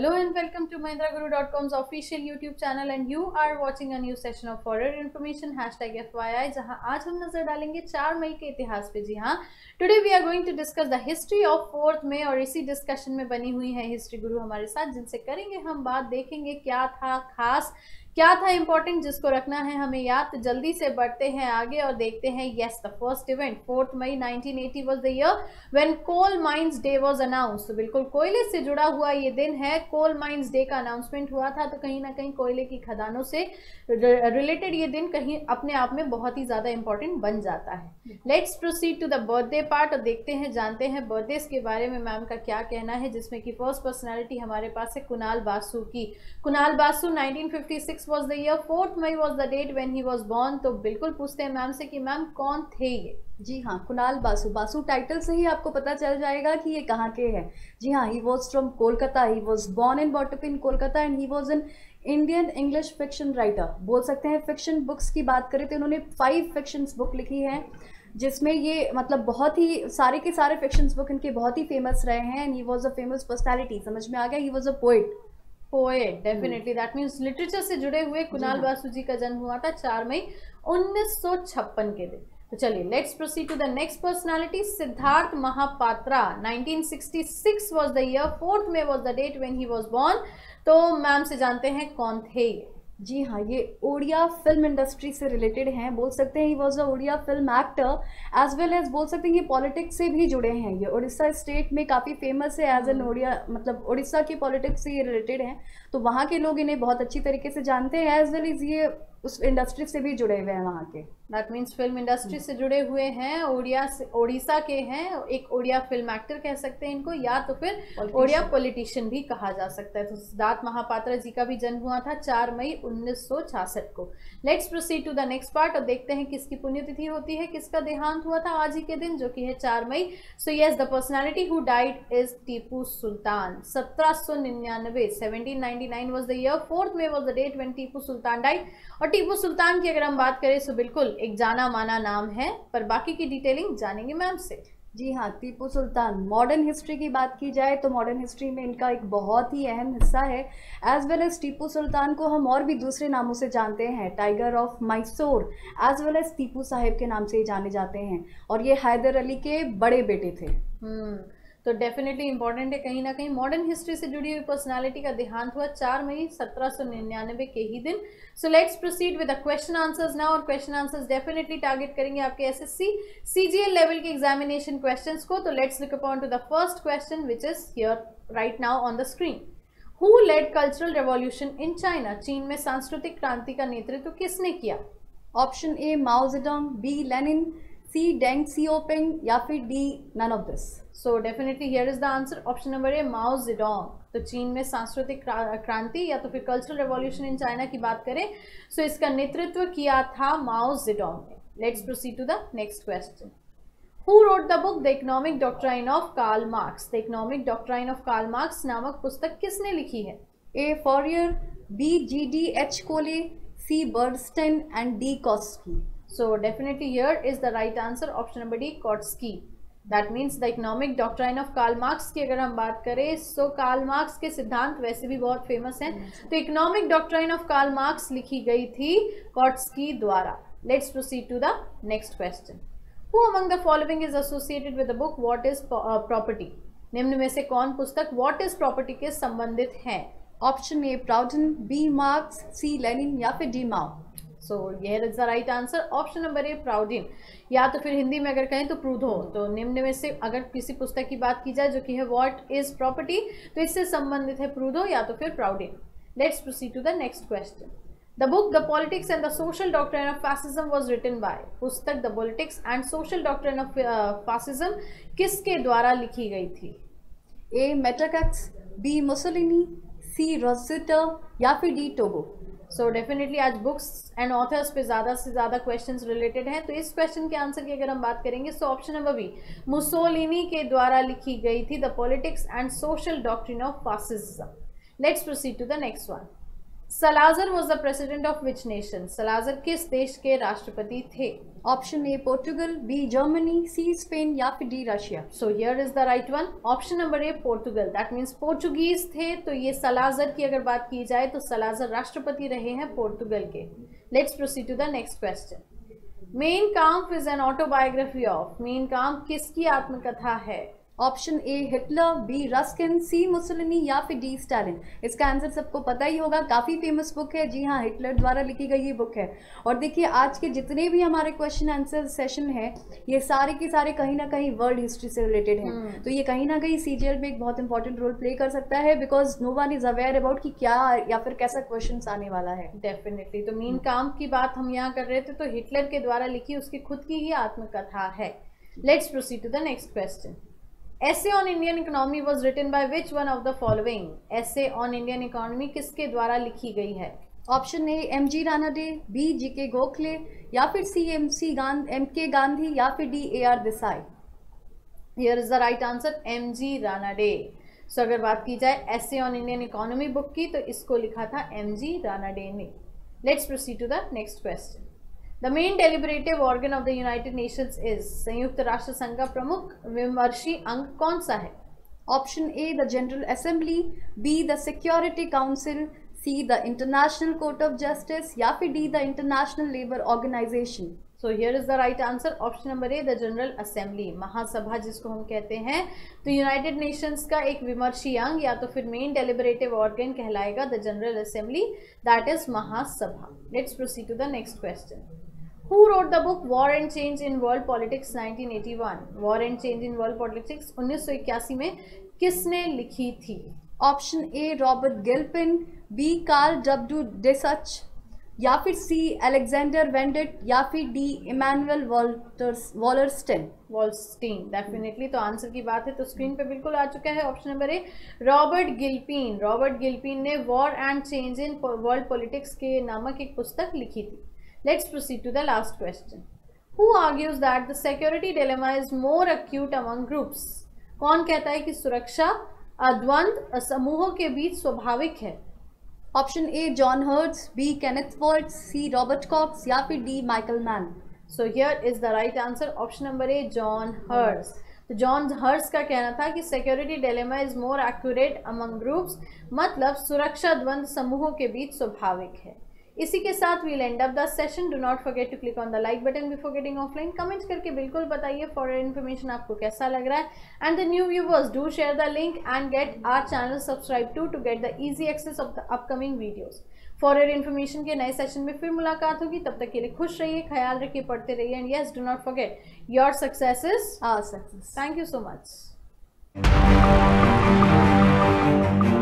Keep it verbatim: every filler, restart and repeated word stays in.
Hello and welcome to Mahindra Guru dot com's official YouTube channel and you are watching a new session of horror information hashtag F Y I जहां आज हम नजर डालेंगे चार मई के इतिहास पे। जी हाँ, today we are going to discuss the history of fourth May और इसी डिस्कशन में बनी हुई है हिस्ट्री गुरु हमारे साथ, जिनसे करेंगे हम बात, देखेंगे क्या था खास, क्या था इंपॉर्टेंट जिसको रखना है हमें याद। तो जल्दी से बढ़ते हैं आगे और देखते हैं। Yes, the first event fourth May nineteen eighty was the year when coal mines day was announced. तो बिल्कुल कोयले से जुड़ा हुआ ये दिन है। कोल माइंस डे का अनाउंसमेंट हुआ था, तो कहीं ना कहीं कोयले की खदानों से रिलेटेड ये दिन कहीं अपने आप में बहुत ही ज्यादा इंपॉर्टेंट बन जाता है। Let's proceed to the birthday part और देखते हैं, जानते हैं बर्थडे के बारे में मैम का क्या कहना है, जिसमें कि फर्स्ट पर्सनैलिटी हमारे पास है कुणाल बासु की। Kunal Basu nineteen fifty six was the year, fourth May was the date when he was born। तो बिल्कुल पूछते हैं मैम से कि मैम कौन थे ये। जी हाँ, कुणाल बासु। बासु टाइटल से ही आपको पता चल जाएगा कि ये कहाँ के हैं। जी हाँ, he was from Kolkata, he was born and brought up in Kolkata and he was an Indian English fiction writer. बोल सकते हैं फिक्शन बुक्स की बात करें तो इन्होंने फाइव फिक्शन बुक लिखी है, जिसमें ये मतलब बहुत ही सारे के सारे फिक्शन बुक इनके बहुत ही फेमस रहे हैं। And he was a famous personality, समझ में आ गया, he was a poet. Poet, definitely, that means literature से जुड़े हुए कुणाल बासु जी का जन्म हुआ था चार मई उन्नीस सौ छप्पन के दिन। तो चलिए let's proceed to the next personality, Siddharth Mahapatra. Nineteen sixty six was the year, fourth May was the date when he was born. तो मैम से जानते हैं कौन थे ये। जी हाँ, ये ओडिया फिल्म इंडस्ट्री से रिलेटेड हैं। बोल सकते हैं he was a Odia film actor as well as बोल सकते हैं ये पॉलिटिक्स से भी जुड़े हैं। ये उड़ीसा स्टेट में काफ़ी फेमस है एज एन ओडिया, मतलब उड़ीसा की पॉलिटिक्स से ये रिलेटेड हैं, तो वहाँ के लोग इन्हें बहुत अच्छी तरीके से जानते हैं। एज वेल एज ये उस इंडस्ट्री से भी जुड़े हुए हैं वहाँ के। दैट मीन्स फिल्म इंडस्ट्री से जुड़े हुए हैं, ओडिया से, ओडिशा के हैं। एक ओडिया फिल्म एक्टर कह सकते हैं इनको, या तो फिर ओडिया पॉलिटिशियन भी कहा जा सकता है। तो सिद्धार्थ महापात्रा जी का भी जन्म हुआ था चार मई उन्नीस सौ छियासठ को। Let's proceed to the next part और देखते हैं किसकी पुण्यतिथि होती है, किसका देहांत हुआ था आज ही के दिन, जो कि है चार मई। So yes, the personality who died is Tipu Sultan. सत्रह सौ निन्यानवे seventeen ninety nine was the year, fourth May was the date when Tipu Sultan died. और टीपू सुल्तान की अगर हम बात करें तो बिल्कुल एक जाना माना नाम है, पर बाकी की डिटेलिंग जानेंगे मैम से। जी हाँ, टीपू सुल्तान। मॉडर्न हिस्ट्री की बात की जाए तो मॉडर्न हिस्ट्री में इनका एक बहुत ही अहम हिस्सा है। As well as Tipu Sultan को हम और भी दूसरे नामों से जानते हैं, tiger of Mysore, as well as Tipu Sahib के नाम से ही जाने जाते हैं, और ये हैदर अली के बड़े बेटे थे। हम्म तो डेफिनेटली इंपॉर्टेंट है कहीं ना कहीं। मॉडर्न हिस्ट्री से जुड़ी हुई पर्सनालिटी का देहांत हुआ चार मई सत्रह सौ निन्यानवे के ही दिन। So let's proceed with the question answers now. और क्वेश्चन आंसर्स डेफिनेटली टारगेट करेंगे आपके एसएससी सीजीएल लेवल के एग्जामिनेशन क्वेश्चंस को। तो let's look upon to the first question which is here right now on the screen. Who led cultural revolution in China? चीन में सांस्कृतिक क्रांति का नेतृत्व किसने किया? Option A Mao Zedong, B Lenin, C Deng Xiaoping, या फिर D none of this. So definitely here is the answer, option number A Mao Zedong. तो चीन में सांस्कृतिक क्रांति या तो फिर कल्चरल रेवोल्यूशन इन चाइना की बात करें सो so इसका नेतृत्व किया था माओ जेडोंग ने। Let's proceed to the next question. Who wrote the book the economic doctrine of Karl Marx? The economic doctrine of Karl Marx नामक पुस्तक किसने लिखी है? A Fourier, B G D H Cole, C Bernstein and D Kautsky. So definitely here is the right answer, option number D, Kautsky. That means the economic doctrine of Karl Marx की अगर हम बात करें so Karl Marx के सिद्धांत वैसे भी बहुत फेमस हैं। तो economic doctrine of Karl Marx लिखी गई थी Kautsky द्वारा। Let's proceed to the next question. Who among the following is associated with the book What is Property? निम्न में से कौन पुस्तक What is Property के संबंधित है? Option A Proudhon, B Marx, C Lenin, या फिर D Mao. So here is the right answer, option number A Proudhon, या तो फिर हिंदी में अगर कहें तो प्रूधो। तो निम्न में से अगर किसी पुस्तक की बात की जाए जो कि है व्हाट इज प्रॉपर्टी, तो इससे संबंधित है प्रूधो या तो फिर Proudhon. Let's proceed to the next question. The book the politics and the social doctrine of fascism was written by. पुस्तक the politics and social doctrine of fascism किसके द्वारा लिखी गई थी? A Metaxas, B Mussolini, C Rosetta, या फिर D Togo. So definitely आज books and authors पे ज़्यादा से ज़्यादा क्वेश्चंस रिलेटेड हैं। तो इस क्वेश्चन के आंसर की अगर हम बात करेंगे so option number B Mussolini के द्वारा लिखी गई थी the politics and social doctrine of fascism. Let's proceed to the next one. Salazar was the president of which nation? Salazar किस देश के राष्ट्रपति थे? Option A Portugal, B Germany, C Spain या फिर D Russia. So here is the right one, option number A Portugal, that means Portuguese थे। तो ये सलाजर की अगर बात की जाए तो सलाजर राष्ट्रपति रहे हैं पोर्टुगल के। Let's proceed to the next question. Mein Kampf is an autobiography of? Mein Kampf किसकी आत्मकथा है? Option A Hitler, B Ruskin, C Mussolini या फिर डी स्टालिन। इसका आंसर सबको पता ही होगा, काफ़ी फेमस बुक है। जी हाँ, हिटलर द्वारा लिखी गई ये बुक है। और देखिए आज के जितने भी हमारे क्वेश्चन आंसर सेशन है ये सारे के सारे कहीं ना कहीं वर्ल्ड हिस्ट्री से रिलेटेड हैं। hmm. तो ये कहीं ना कहीं सीजीएल में एक बहुत इंपॉर्टेंट रोल प्ले कर सकता है, because no one is aware about कि क्या या फिर कैसा क्वेश्चन आने वाला है। डेफिनेटली। तो मेन काम्फ की बात हम यहाँ कर रहे थे, तो हिटलर के द्वारा लिखी उसकी खुद की ही आत्मकथा है। Let's proceed to the next question. Essay on Indian Economy was written by which one of the following? Essay on Indian Economy किसके द्वारा लिखी गई है? Option A M G Ranade, B G K Gokhale या फिर C M C Gandhi, M K Gandhi या फिर D A R Desai. Here is the right answer, M G Ranade. So अगर बात की जाए Essay on Indian Economy book की तो इसको लिखा था एम जी रानाडे ने। Let's proceed to the next question. The main deliberative organ of the United Nations is? संयुक्त राष्ट्र संघ का प्रमुख विमर्शी अंग कौन सा है? Option A the general assembly, B the security council, C the international court of justice या फिर D the international labour organisation. So here is the right answer, option number A the general assembly, महासभा जिसको हम कहते हैं। तो United Nations का एक विमर्शी अंग या तो फिर मेन डेलिबरेटिव ऑर्गन कहलाएगा the general assembly, that is महासभा। Let's proceed to the next question. Who wrote the book War and Change in World Politics nineteen eighty one? War and Change in World Politics उन्नीस सौ इक्यासी में किसने लिखी थी? Option A Robert Gilpin, B Karl W Deutsch या फिर C Alexander Wendt या फिर D Immanuel Wallerstein. Wallerstein, definitely. तो आंसर की बात है तो स्क्रीन पे बिल्कुल आ चुका है option number A Robert Gilpin. Robert Gilpin ने war and change in world politics के नामक एक पुस्तक लिखी थी। Let's proceed to the last question. Who argues that the security dilemma is more acute among groups? कौन कहता है कि सुरक्षा द्वंद्व समूहों के बीच स्वाभाविक है? Option A John Herz, B Kenneth Waltz, C Robert Cox या फिर D Michael Mann. So here is the right answer, option number A John Herz. तो जॉन हर्ट्स का कहना था कि security dilemma is more accurate among groups, मतलब सुरक्षा द्वंद्व समूहों के बीच स्वाभाविक है। इसी के साथ we'll end up the session. Do not forget to click on the like button before getting offline. Comment करके बिल्कुल बताइए फॉर इन्फॉर्मेशन आपको कैसा लग रहा है। And the new viewers do share the link and get our channel subscribe to to get the easy access of the upcoming videos. For your information के नए सेशन में फिर मुलाकात होगी, तब तक के लिए खुश रहिए, ख्याल रखिए, पढ़ते रहिए and yes do not forget your success is our success. Thank you so much.